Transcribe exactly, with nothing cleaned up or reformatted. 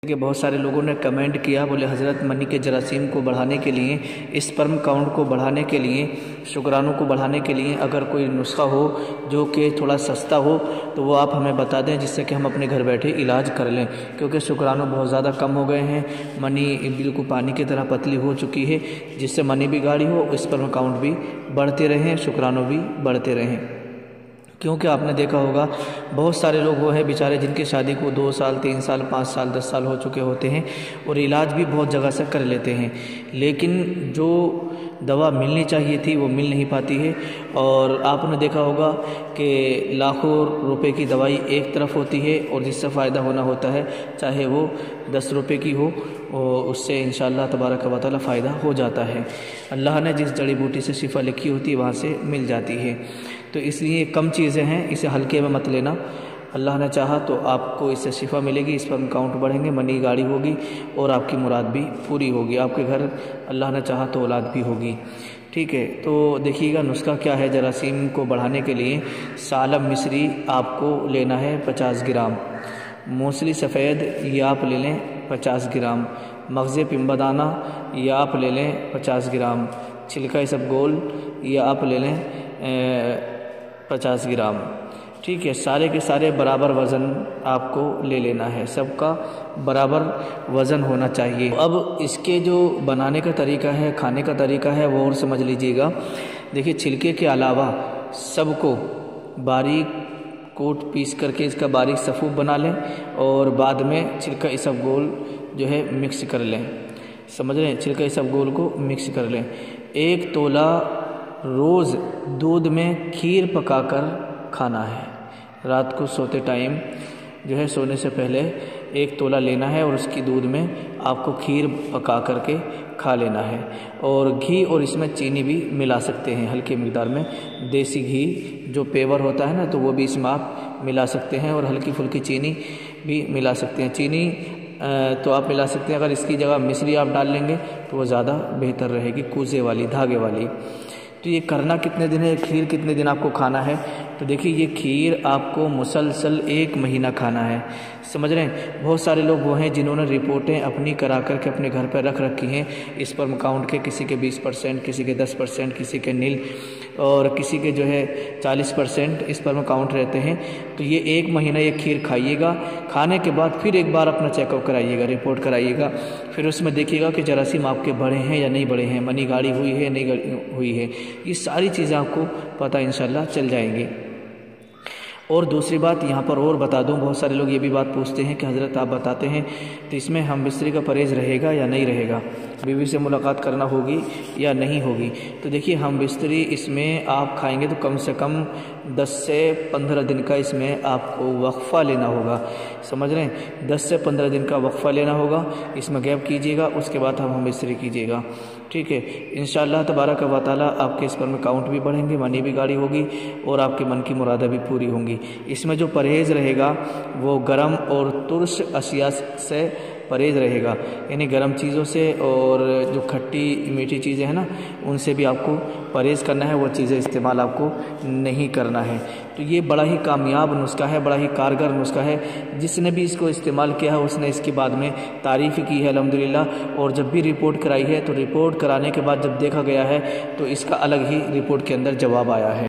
कि बहुत सारे लोगों ने कमेंट किया, बोले हज़रत मनी के जरासीम को बढ़ाने के लिए, स्पर्म काउंट को बढ़ाने के लिए, शुक्राणु को बढ़ाने के लिए अगर कोई नुस्खा हो जो कि थोड़ा सस्ता हो तो वो आप हमें बता दें, जिससे कि हम अपने घर बैठे इलाज कर लें। क्योंकि शुक्राणु बहुत ज़्यादा कम हो गए हैं, मनी बिल्कुल पानी की तरह पतली हो चुकी है, जिससे मनी भी गाढ़ी हो, स्पर्म काउंट भी बढ़ते रहें, शुक्राणु भी बढ़ते रहें। क्योंकि आपने देखा होगा बहुत सारे लोग वो हैं बेचारे जिनकी शादी को दो साल तीन साल पाँच साल दस साल हो चुके होते हैं और इलाज भी बहुत जगह से कर लेते हैं, लेकिन जो दवा मिलनी चाहिए थी वो मिल नहीं पाती है। और आपने देखा होगा कि लाखों रुपए की दवाई एक तरफ होती है और जिससे फ़ायदा होना होता है, चाहे वो दस रुपए की हो, और उससे इंशाअल्लाह तबारक व तआला फ़ायदा हो जाता है। अल्लाह ने जिस जड़ी बूटी से शिफा लिखी होती है वहाँ से मिल जाती है। तो इसलिए कम चीज़ें हैं, इसे हल्के में मत लेना। अल्लाह ने चाहा तो आपको इससे शिफा मिलेगी, स्पर्म काउंट बढ़ेंगे, मनी गाढ़ी होगी और आपकी मुराद भी पूरी होगी। आपके घर अल्लाह ने चाहा तो औलाद भी होगी। ठीक है, तो देखिएगा नुस्खा क्या है जरासीम को बढ़ाने के लिए। सालम मिस्री आपको लेना है पचास ग्राम, मूसली सफ़ेद ये आप ले लें पचास ग्राम, मगज़ पिम्बादाना ये आप ले लें पचास ग्राम, छिलका इसबगोल ये आप ले लें पचास ग्राम। ठीक है, सारे के सारे बराबर वज़न आपको ले लेना है, सबका बराबर वज़न होना चाहिए। अब इसके जो बनाने का तरीका है, खाने का तरीका है, वो और समझ लीजिएगा। देखिए, छिलके के अलावा सबको बारीक कोट पीस करके इसका बारीक सफ़ूफ बना लें और बाद में छिलका इसबगोल जो है मिक्स कर लें। समझ रहे हैं, छिलका इसबगोल को मिक्स कर लें। एक तोला रोज़ दूध में खीर पकाकर खाना है। रात को सोते टाइम जो है, सोने से पहले एक तोला लेना है और उसकी दूध में आपको खीर पका करके खा लेना है। और घी और इसमें चीनी भी मिला सकते हैं हल्की मिकदार में, देसी घी जो पेवर होता है ना, तो वो भी इसमें आप मिला सकते हैं और हल्की फुल्की चीनी भी मिला सकते हैं। चीनी तो आप मिला सकते हैं, अगर इसकी जगह मिश्री आप डाल लेंगे तो वो ज़्यादा बेहतर रहेगी, कूजे वाली धागे वाली। तो ये करना कितने दिन है, खीर कितने दिन आपको खाना है? तो देखिए, ये खीर आपको मुसलसल एक महीना खाना है। समझ रहे हैं, बहुत सारे लोग वो हैं जिन्होंने रिपोर्टें अपनी करा कर के अपने घर पर रख रखी हैं स्पर्म काउंट के, किसी के बीस परसेंट, किसी के दस परसेंट, किसी के नील और किसी के जो है चालीस परसेंट स्पर्म काउंट रहते हैं। तो ये एक महीना ये खीर खाइएगा, खाने के बाद फिर एक बार अपना चेकअप कराइएगा, रिपोर्ट कराइएगा, फिर उसमें देखिएगा कि जरासीम आपके बढ़े हैं या नहीं बढ़े हैं, मनी गाढ़ी हुई है नहीं हुई है। ये सारी चीज़ें आपको पता इंशाल्लाह चल जाएंगी। और दूसरी बात यहाँ पर और बता दूँ, बहुत सारे लोग ये भी बात पूछते हैं कि हज़रत आप बताते हैं तो इसमें हम बिस्तरी का परहेज़ रहेगा या नहीं रहेगा, बीवी से मुलाकात करना होगी या नहीं होगी। तो देखिए, हम बिस्तरी इसमें आप खाएंगे तो कम से कम दस से पंद्रह दिन का इसमें आपको वक्फ़ा लेना होगा। समझ रहे हैं, दस से पंद्रह दिन का वक्फ़ा लेना होगा, इसमें गैप कीजिएगा, उसके बाद हम हम बिस्तरी कीजिएगा। ठीक है, इंशाअल्लाह तबारक व तआला आपके स्पर्म काउंट भी बढ़ेंगे, मनी भी गाढ़ी होगी और आपके मन की मुरादें भी पूरी होंगी। इसमें जो परहेज़ रहेगा वो गरम और तुर्श अशिया से परहेज़ रहेगा, यानी गर्म चीज़ों से, और जो खट्टी मीठी चीज़ें हैं ना उनसे भी आपको परहेज़ करना है, वो चीज़ें इस्तेमाल आपको नहीं करना है। तो ये बड़ा ही कामयाब नुस्खा है, बड़ा ही कारगर नुस्खा है। जिसने भी इसको इस्तेमाल किया है उसने इसके बाद में तारीफ़ की है अल्हम्दुलिल्लाह। और जब भी रिपोर्ट कराई है तो रिपोर्ट कराने के बाद जब देखा गया है तो इसका अलग ही रिपोर्ट के अंदर जवाब आया है।